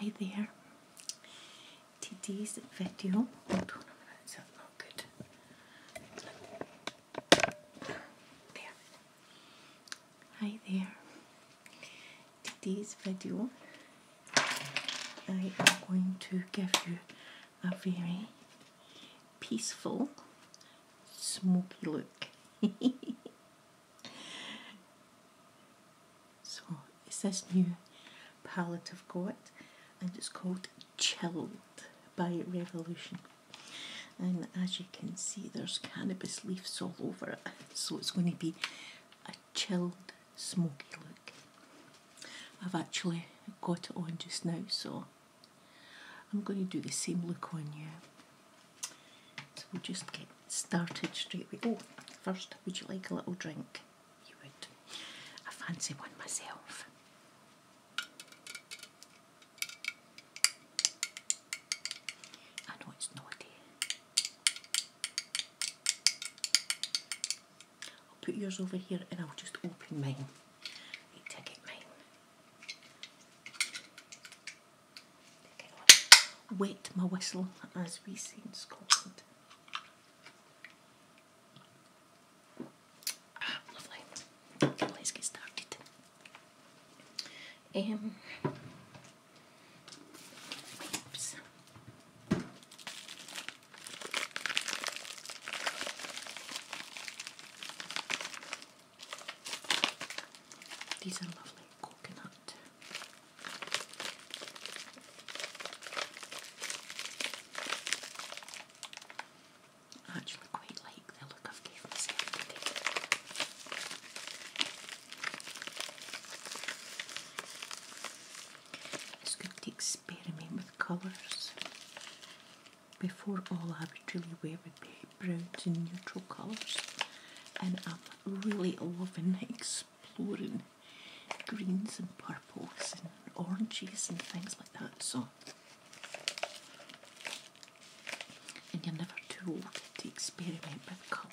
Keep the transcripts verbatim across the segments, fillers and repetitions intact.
Hi there. Today's video, hold on a minute, is that not good? There. Hi there. Today's video, I am going to give you a very peaceful, smoky look. So, it's this new palette I've got, and it's called Chilled by Revolution. And as you can see, there's cannabis leaves all over it, so it's going to be a chilled, smoky look. I've actually got it on just now, so I'm going to do the same look on you. So we'll just get started straight away. Oh, first, would you like a little drink? You would. I fancy one myself. I know it's naughty. I'll put yours over here and I'll just open mine. Wait till I get mine. Take it off. Wet my whistle, as we say in Scotland. Ah, lovely. Okay, let's get started. Um, wipes. These are lovely coconut. I actually quite like the look I've given myself today. It's good to experiment with colours. Before, all I would really wear would be browns and neutral colours, and I'm really loving exploring greens and purples and oranges and things like that. So, and you're never too old to experiment with colour.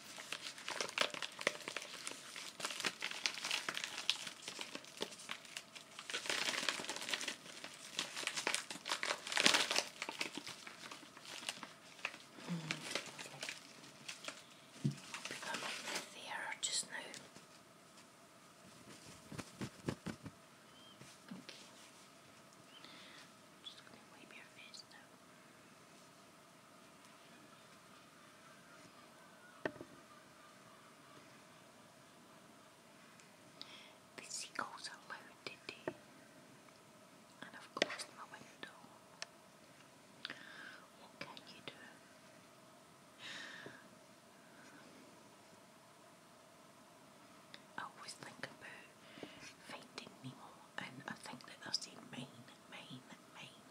Seagulls are loud today, and I've closed my window. What can you do? I always think about Finding Nemo, and I think that they're saying mine, mine, mine.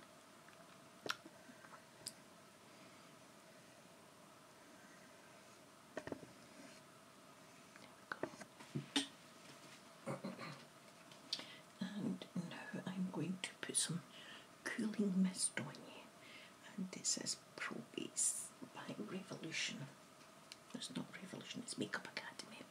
And now I'm going to put some cooling mist on you, and it says Pro Base by Revolution. It's not Revolution, it's Makeup Academy.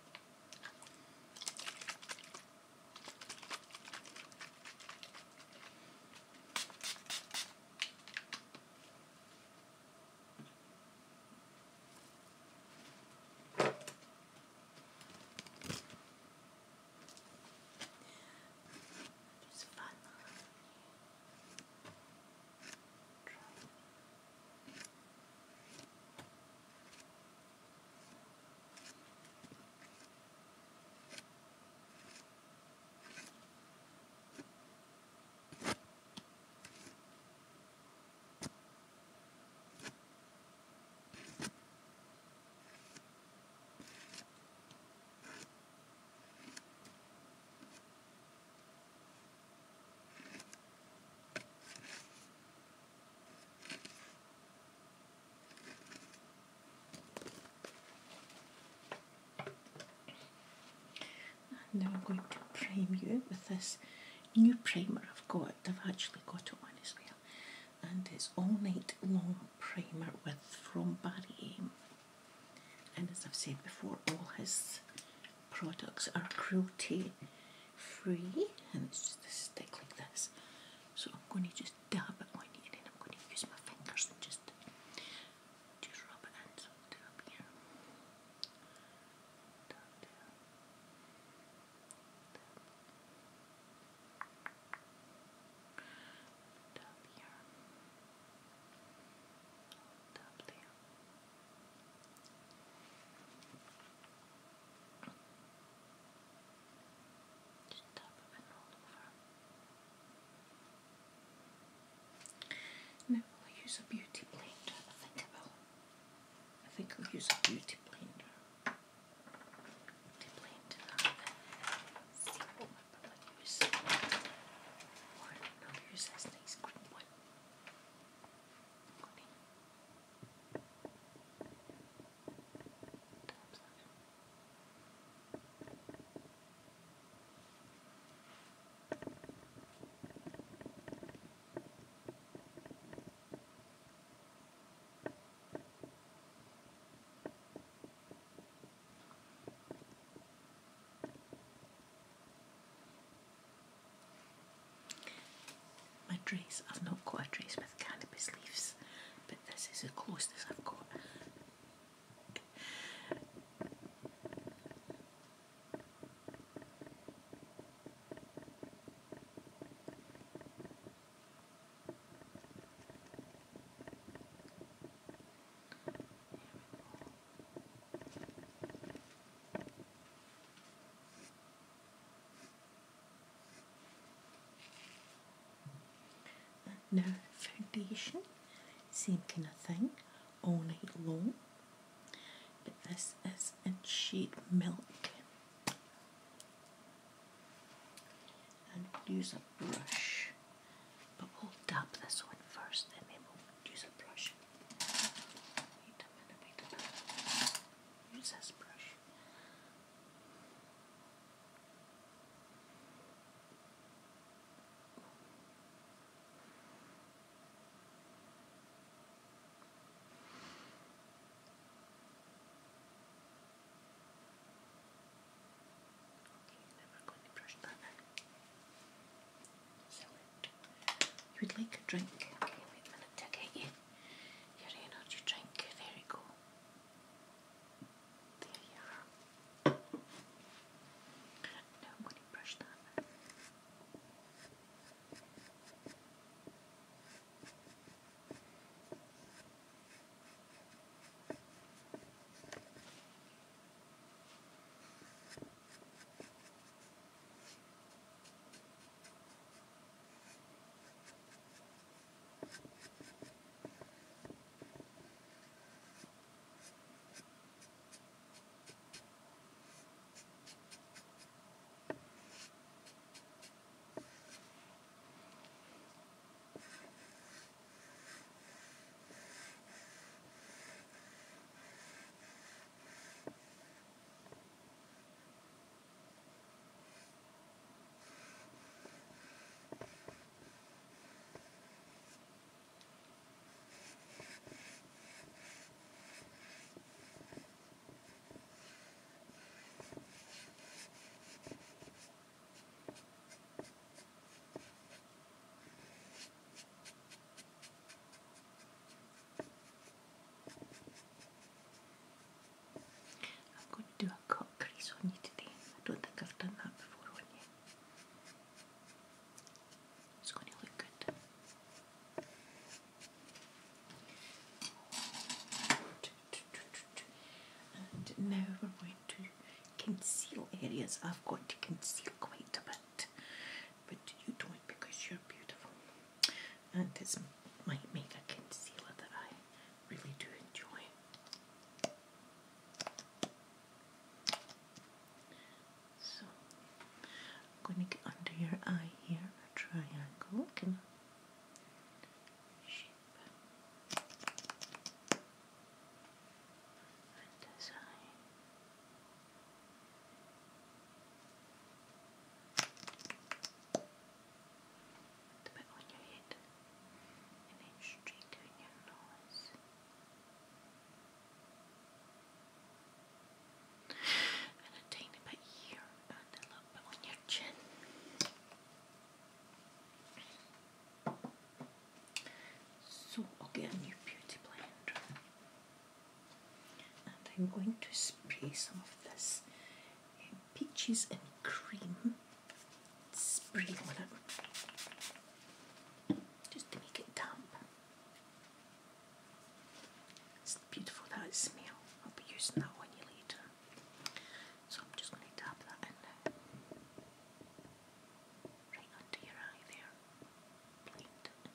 It's fun. Now I'm going to prime you with this new primer I've got. I've actually got it on as well. And it's All Night Long Primer with from Barry M. And as I've said before, all his products are cruelty free, and it's just a stick like this. So I'm going to just dab it on you, and then I'm going to use my fingers and just just rub it in. So dab here, dab there, dab, dab here, dab there. Just dab it in all over. Now I'll use a beauty blender. I think I will. I think I'll use a beauty blender to blend that. See what will I use? Or I'll use this nice green one. I'm going to dab that in. My dress, I've not got a dress with cannabis leaves, but this is as close as I've got. Now foundation, same kind of thing, all night long, but this is in shade Milk. And we'll use a brush, but we'll dab this on first and then we'll use a brush. Wait a minute, wait a minute. Use this brush. You would like a drink? Okay, wait a minute to get you your energy drink. There you go. There you are. Now I'm going to brush that. Do a cut crease on you today. I don't think I've done that before on you. It's going to look good. And now we're going to conceal areas. I've got to conceal quite a bit, but you don't because you're beautiful. And it's my make a concealer that I really do enjoy. So I'm going to get under your eye here, a triangle, kind of shape. And this eye. get a new beauty blender. And I'm going to spray some of this um, peaches and cream spray on it, just to make it damp. It's beautiful, that smell. I'll be using that on you later. So I'm just going to dab that in now. Right under your eye there. Blind it.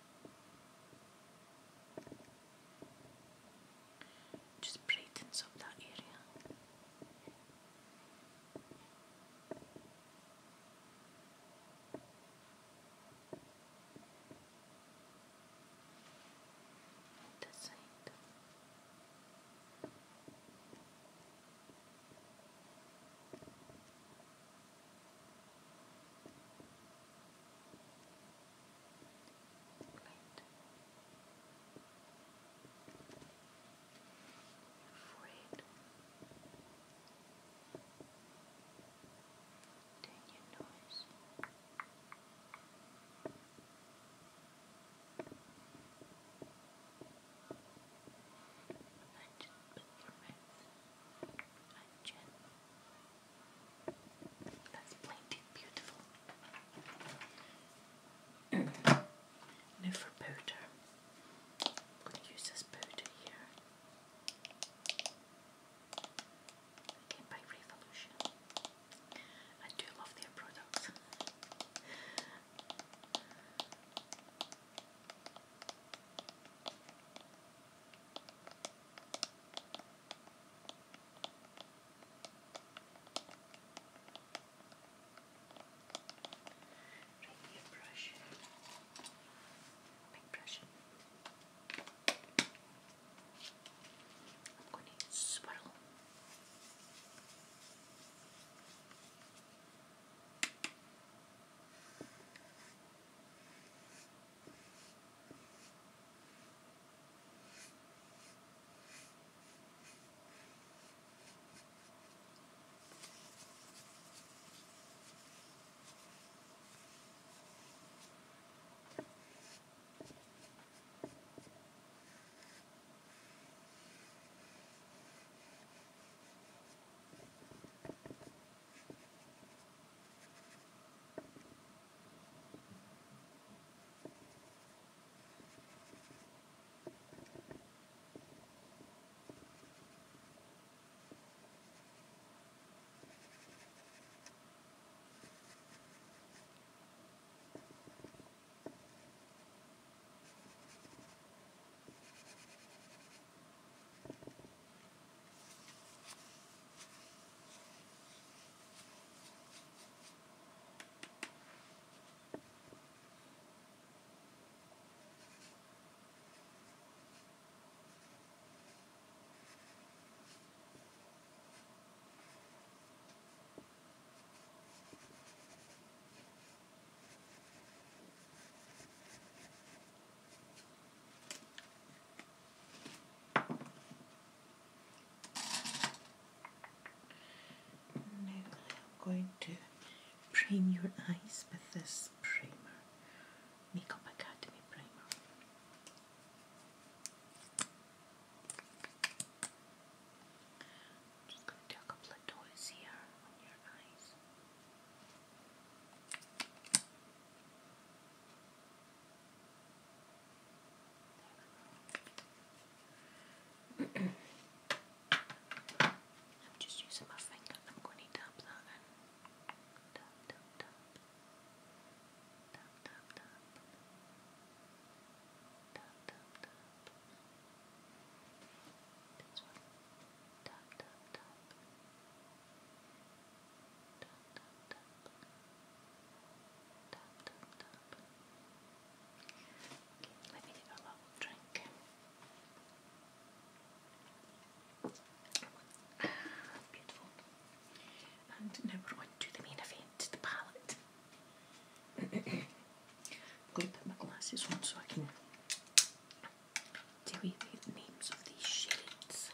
Just brightens up that area. This side. Right. Forehead. Down your nose. And just put your mouth and chin. That's blended beautiful. Now for powder. I'm going to use this powder here. Again by Revolution. I do love their products. Right, your brush. Big brush. I'm going to swirl. Now I'm going to prime your eyes with this primer, Makeup Academy primer. Just going to do a couple of dots here on your eyes. I'm just using my finger. I'm going to dab that in. Dab, dab, dab. Dab, dab, dab. Dab, dab, dab. This one. Dab, dab, dab. Dab, dab, dab. Dab, dab, dab. Okay, let me get a little drink. Beautiful. And now we're on to the main event, the palette. I'm going to put my glasses on so I can tell you the names of these shades.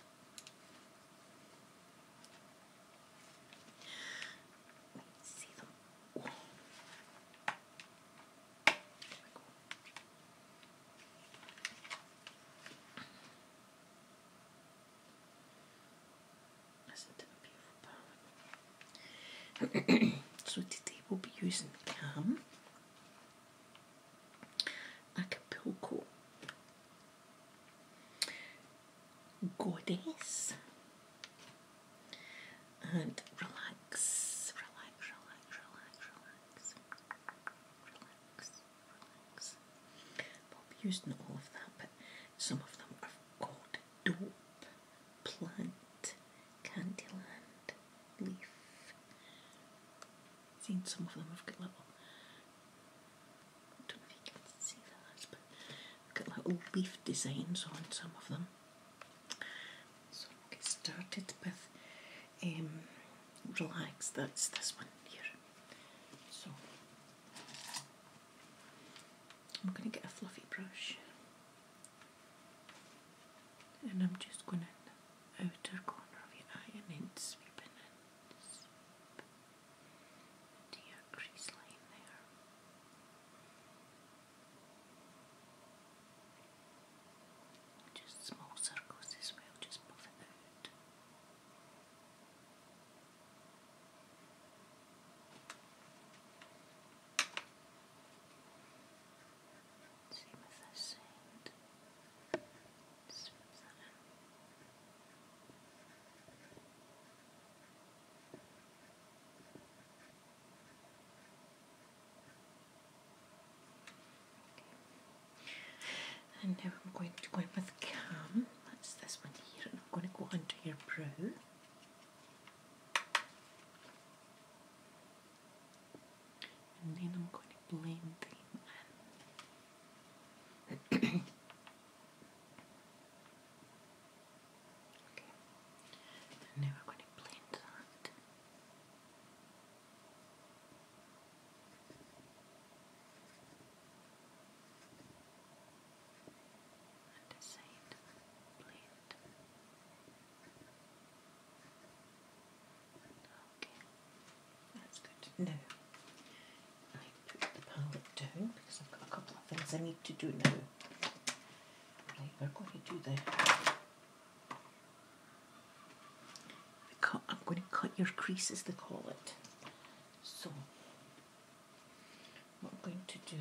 See them. Oh. There we go. So today we'll be using Cam, Acapulco, Goddess, and Relax, Relax, Relax, Relax, Relax, Relax, Relax. We'll be using all of that, but some of them are called Dope, Plant, Candyland, Leaf. Seen some of them have got little, I don't know if you can see that, but they've got little leaf designs on some of them. So we'll get started with um, Relax. That's this one here. So I'm going to get a fluffy brush, and I'm just going in the outer corner of your eye and then sweeping in, sweep into your crease line there. Just small circles as well, just buff it out. Same with this side. Sweep that in. And now I'm going to go in with Cam, that's this one here, and I'm going to go under your brow. And then I'm going to blend them in. Okay, and now we're going to blend that. And this side, blend. Okay, that's good. Now, I put the palette down because I've got a couple of things I need to do now. Right, we're going to do the, the cut. I'm going to cut your creases, they call it. So, what I'm going to do,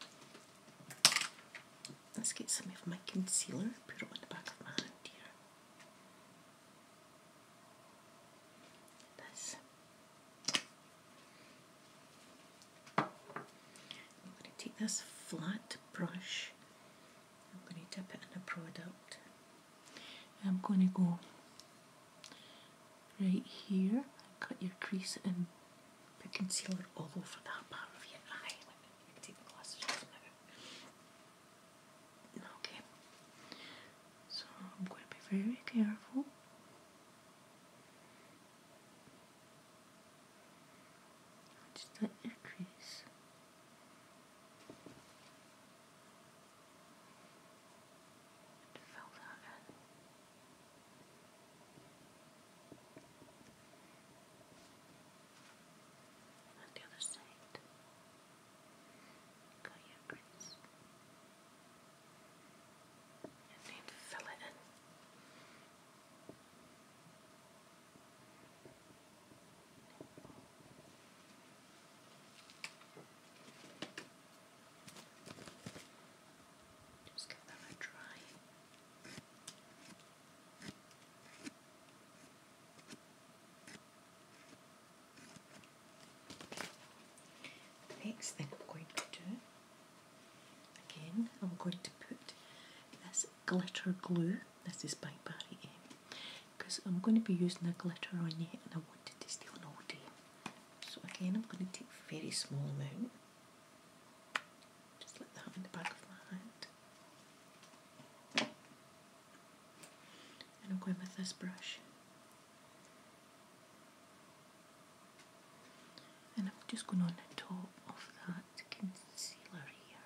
let's get some of my concealer, put it on the back of my hand here. This. I'm going to take this flat brush, I'm going to dip it in a product. I'm going to go right here and cut your crease and put concealer all over that part of your eye. Let me take the glasses off now. Okay, so I'm going to be very careful. Just let your crease. Fill that in. And the other side. Cut your crease. And then fill it in. Just give them a dry. Next thing I'm going to do, again, I'm going to put this glitter glue. This is by Barry M, because I'm going to be using a glitter on you and I want it to stay on all day. So again, I'm going to take a very small amount, just like that on the back of my hand. And I'm going with this brush. And I'm just going on the top of that concealer here.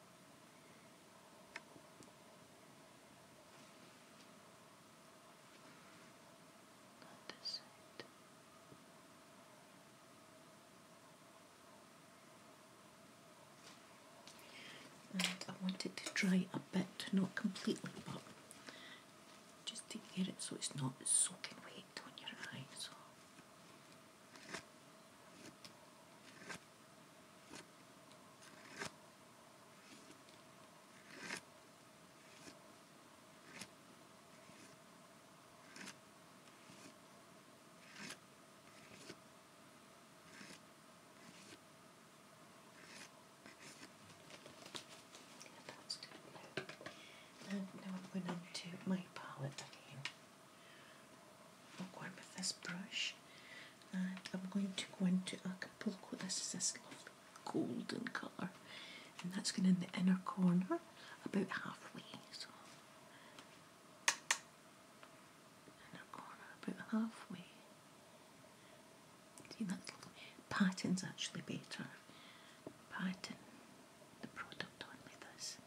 On this side. And I want it to dry a bit, not completely, but just to get it so it's not soaking wet on your eye. So this brush, and I'm going to go into Acapulco. This is this lovely golden colour, and that's going in the inner corner about halfway. So inner corner about halfway. See, that's lovely. Patting's actually better. Patting the product on like this.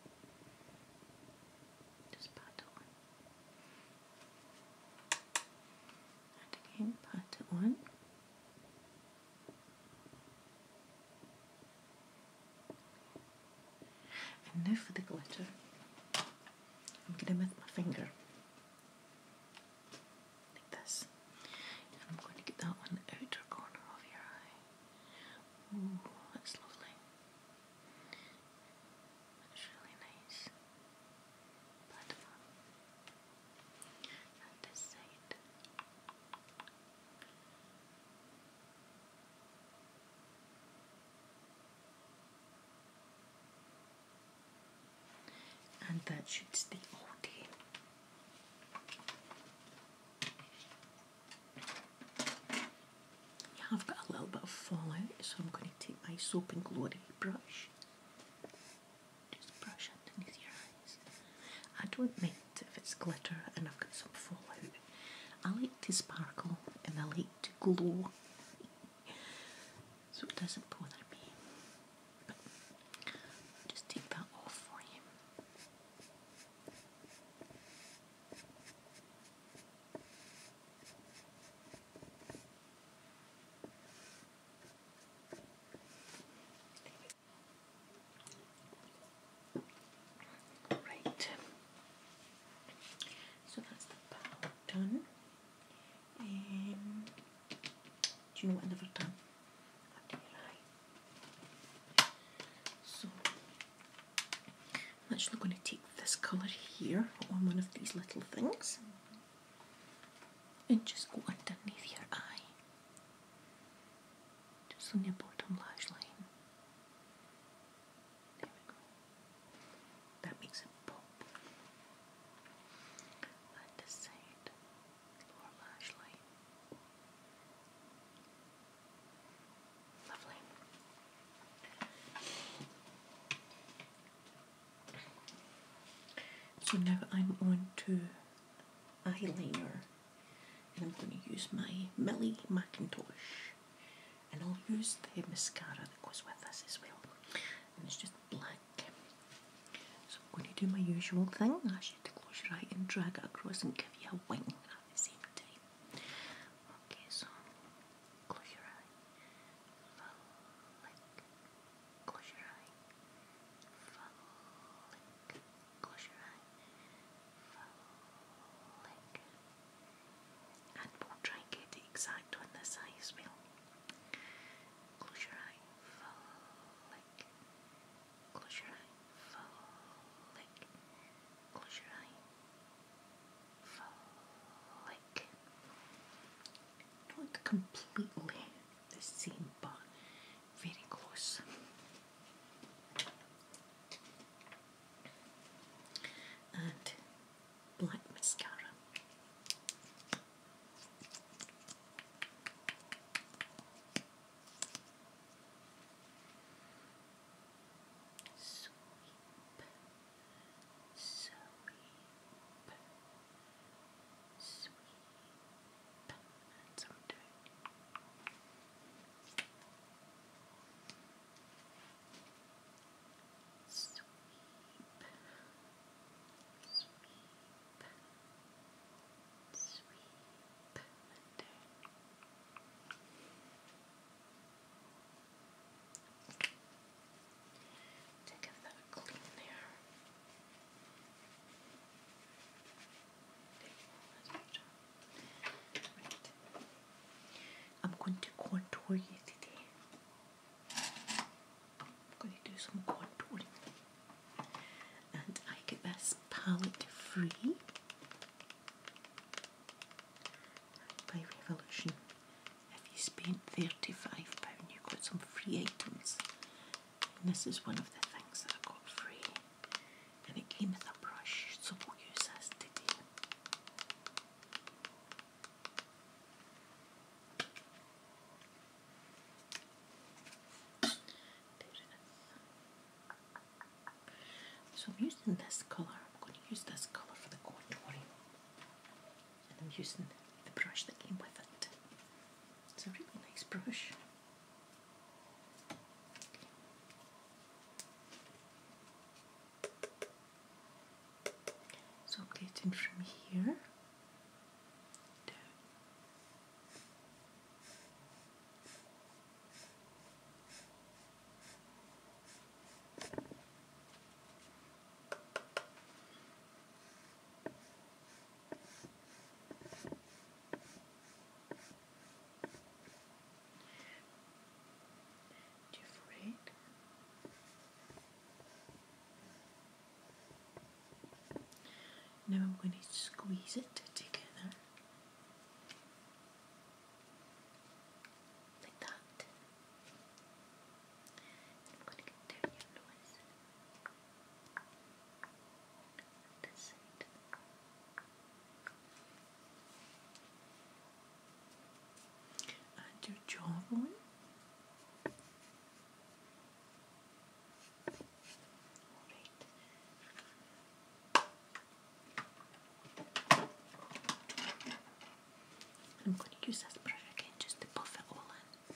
Just pat it on. And again, pat it on. And now for the glitter. I'm going to with my finger. Like this. And I'm going to get that on the outer corner of your eye. Ooh, that's lovely. That's really nice. Pat it on. And this side. And that should stay all day. Yeah, I've got a little bit of fallout, so I'm going to take my Soap and Glory brush. Just brush underneath your eyes. I don't mind if it's glitter and I've got some fallout. I like to sparkle and I like to glow, so it doesn't bother me. But I'll just take that off for you. Right, so that's the palette done. Um, do you know what I never done? Under your eye. So I'm actually going to take this colour here on one of these little things and just go underneath your eye, just on your bottom lash line. There we go. That makes it pop. And this side, lower lash line. Lovely. So now I'm on to eyeliner, and I'm going to use my Millie Macintosh, and I'll use the mascara that goes with this as well, and it's just black. So I'm going to do my usual thing, ask you to close your eye and drag it across and give you a wing at the same time. Okay, so close your eye, flick, close your eye, flick, close your eye, flick, and we'll try and get it exact on this eye as well. Close your eye, flick, close your eye, flick, close your eye, flick. Not completely the same, but very close. And black mascara. Sweep, sweep, sweep, and some down. Sweep, sweep, sweep, and down. To give that a clean there. Right. I'm going to contour you today. I'm going to do some contouring. And I get this palette free by Revolution. If you spent thirty-five pounds, you got some free items. And this is one of the things that I got free. And it came with a brush, so we'll use this today. So I'm using this colour. I'm going to use this colour for the contouring. And I'm using the brush that came with it. It's a really nice brush. So I'm getting from here down. To your forehead. Now I'm going to squeeze it together like that. I'm going to get down your nose, this side, and your jawbone. I'm going to use this brush again just to buff it all in.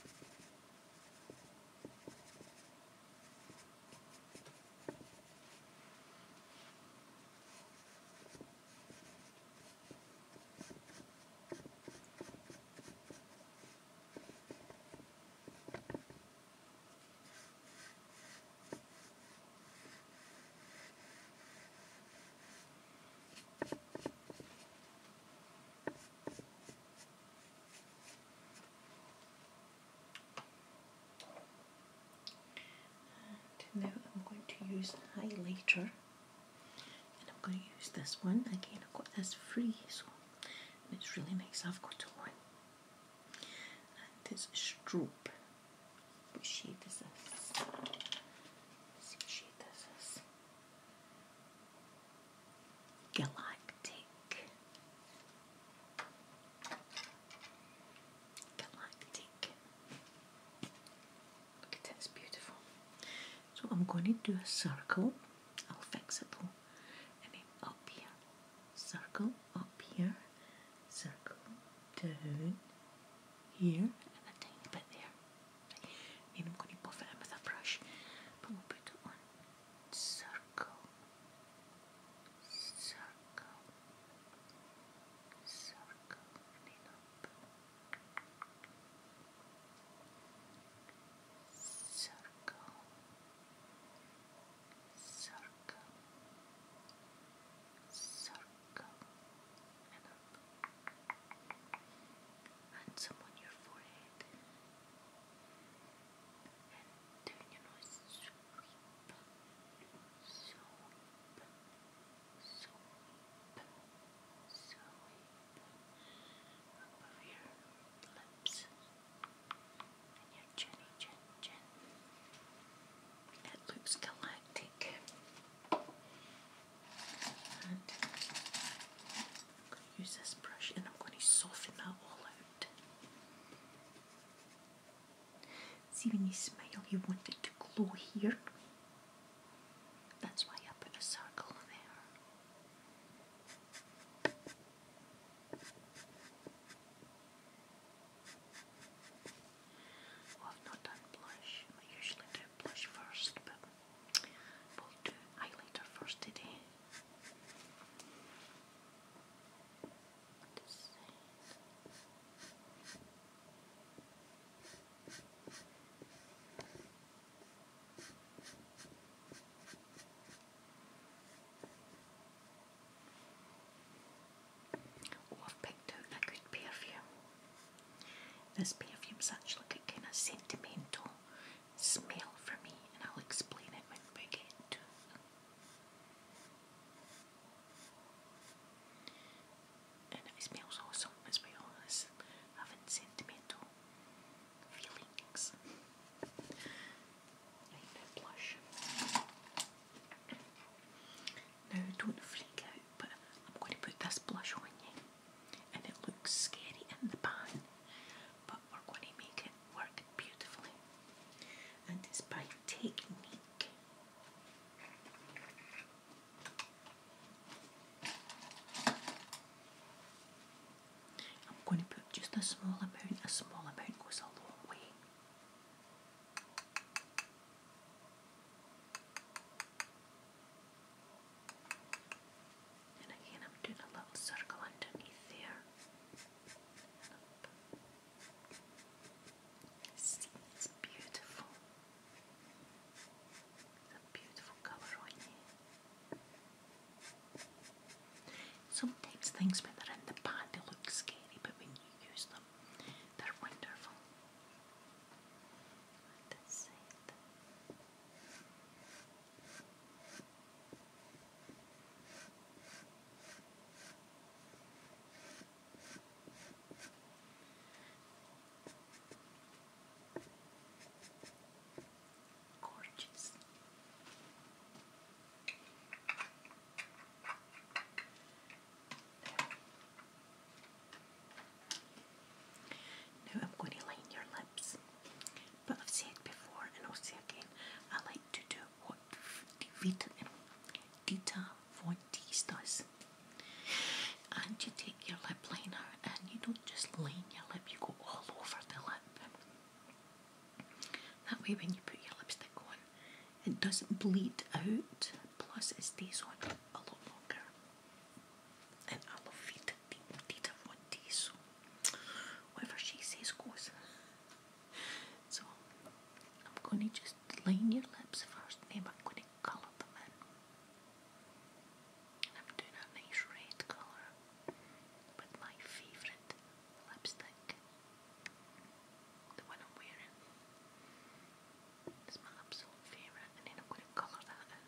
Now I'm going to use highlighter, and I'm going to use this one again. I've got this free, so and it's really nice. I've got one, and it's Strobe. What shade is this? Let's see what shade this is. Galactic. Galactic. Look at it, it's beautiful. So I'm going to do a circle. I'll fix it though. And then up here. Circle, up here. Circle, down here, and a tiny bit there. Then I'm going to buff it in with a brush. But we'll put it on. Circle. Circle. Circle. And then up. Circle. Circle, circle, and up, and some on your forehead, and down your nose, sweep, sweep, sweep, sweep, above your lips, and your chinny chin chin. It looks galactic. And I'm going to use this brush and I'm going to soften that all out. See, when you smile, you want it to glow here. That's why I put a circle there. Oh, I've not done blush. I usually do blush first, but we'll do highlighter first today. This side. Oh, I've picked out a good perfume. This perfume's actually got kind of sentimental smell for me, and I'll explain it when we get to it. And it smells awesome as well as having sentimental feelings. Right, now blush. Now don't freak out, but I'm going to put this blush on you, and it looks scary in the pan, but we're going to make it work beautifully. And it's by Technique. things when they're in the pan, they look scary, but when you use them, they're wonderful. This side. Gorgeous. Now I'm going to line your lips, but I've said before and I'll say again, I like to do what Vita, Dita Von Teese does. And you take your lip liner and you don't just line your lip, you go all over the lip. That way when you put your lipstick on, it doesn't bleed out, plus it stays on a lot longer. And I love Vita, Dita Von Teese, so whatever she says goes. So I'm going to just line your lips first, and then I'm going to colour them in. And I'm doing a nice red colour with my favourite lipstick, the one I'm wearing. It's my absolute favourite, and then I'm going to colour that in.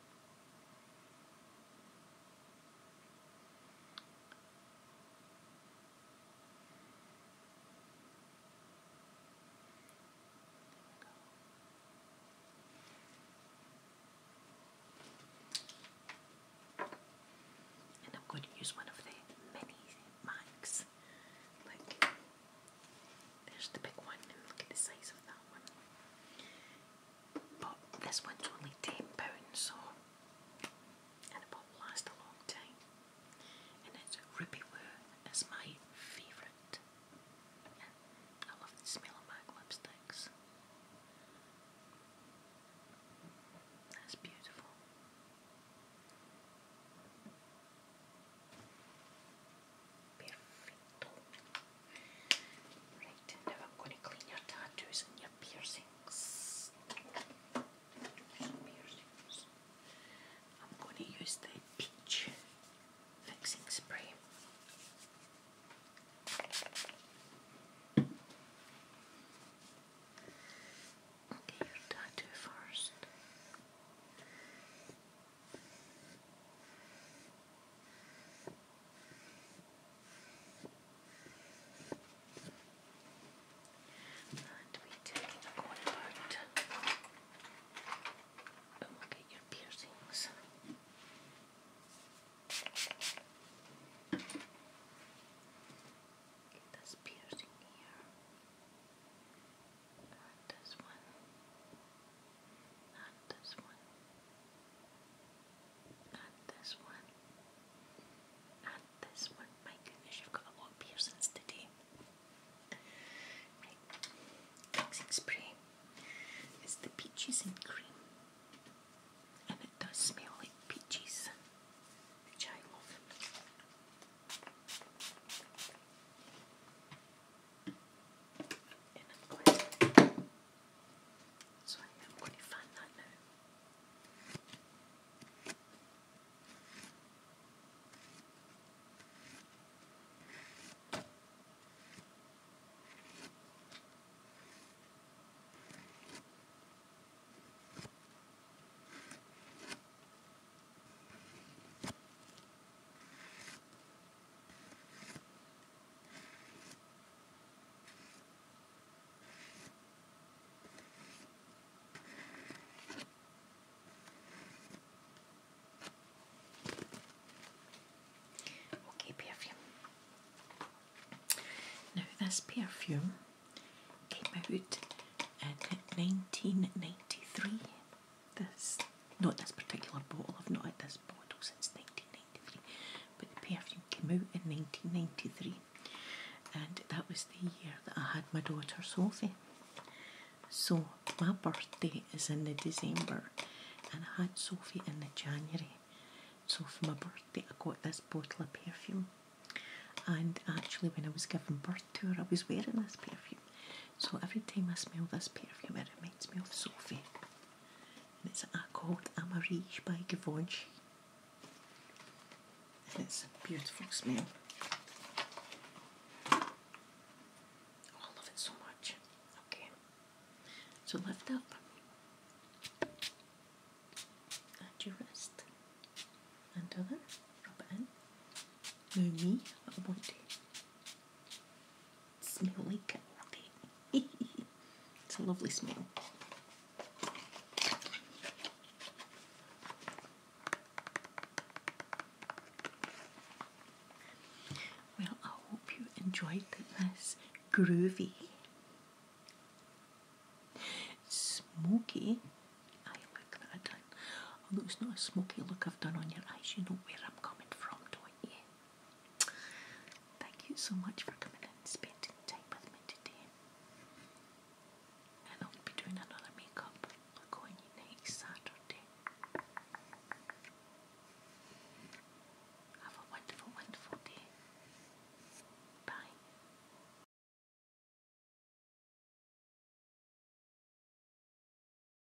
And I'm going to use one of the mini Macs. Like, there's the big one, and look at the size of that one. But this one's only ten pounds, so, and it will last a long time. And it's Ruby Woo, is my favourite. And I love the smell of MAC lipsticks. That's beautiful. Perfecto. Right, now I'm going to clean your tattoos and your piercings. Some piercings. I'm going to use the peach fixing spray. Okay, your tattoo first. And we take the corner out and look at your piercings. Get this piercing here, and this one, and this one, and this one, and this one. My goodness, you've got a lot of piercings today. Right, fixing spray is the peaches and cream, and it does smell like peaches, which I love. And I'm going to, so I'm going to fan that now. Okay, perfume. Now this perfume came out in nineteen ninety-three. This, not this particular bottle, I've not had this bottle since nineteen ninety-three, but the perfume came out in nineteen ninety-three, and that was the year that I had my daughter Sophie. So my birthday is in the December, and I had Sophie in the January. So for my birthday I got this bottle of perfume, and actually when I was giving birth to her I was wearing this perfume. So every time I smell this perfume it reminds me of Sophie. And it's called Amarige by Givenchy. And it's a beautiful smell. So lift up and your wrist and other, rub it in. Now me, I want to smell like it all day. It's a lovely smell. Well, I hope you enjoyed this groovy, smoky eye look that I've done. Although it's not a smoky look I've done on your eyes, you know where I'm coming from, don't you? Thank you so much for coming in and spending